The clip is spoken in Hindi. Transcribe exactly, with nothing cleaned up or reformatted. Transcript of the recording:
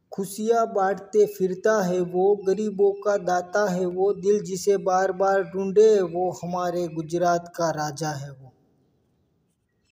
खुशियाँ बांटते फिरता है वो, गरीबों का दाता है वो, दिल जिसे बार बार ढूंढे वो हमारे गुजरात का राजा है वो।